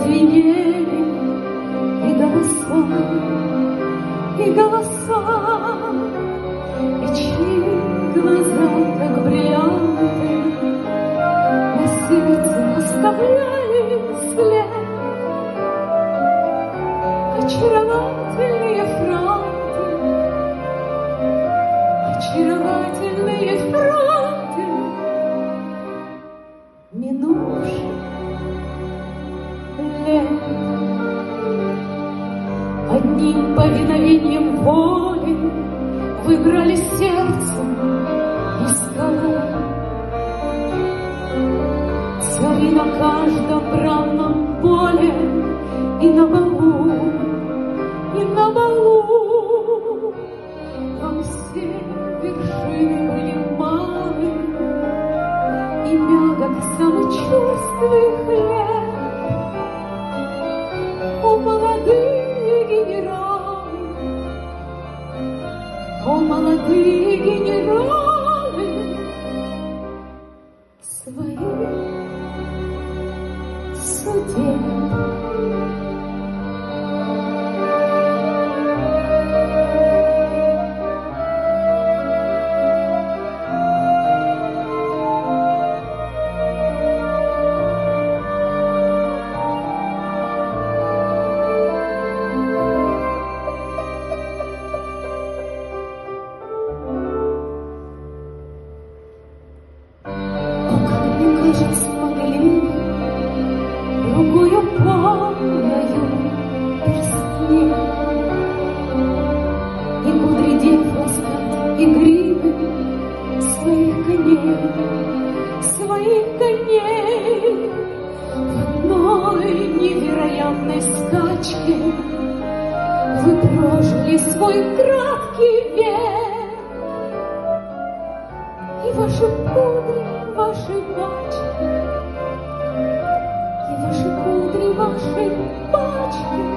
звенели и голоса, и чьи глаза, как бриллианты, на сердце оставляли след. Очаровательные фронты, очаровательные фронты минувших лет. Одним повиновением воли выбрали сердцем и столом. Цари на каждом бранном поле и на балу, и на балу. Вам все вершины были малы, и мягок самый черствый хлеб. О, молодые генералы, о, молодые генералы, своих судеб. Кажется, могли другую полною перстне и кудри дев распять, и гривы своих коней в одной невероятной скачке вы прожили свой краткий век, и ваши кудри, ваши бачки, и ваши кудри, ваши бачки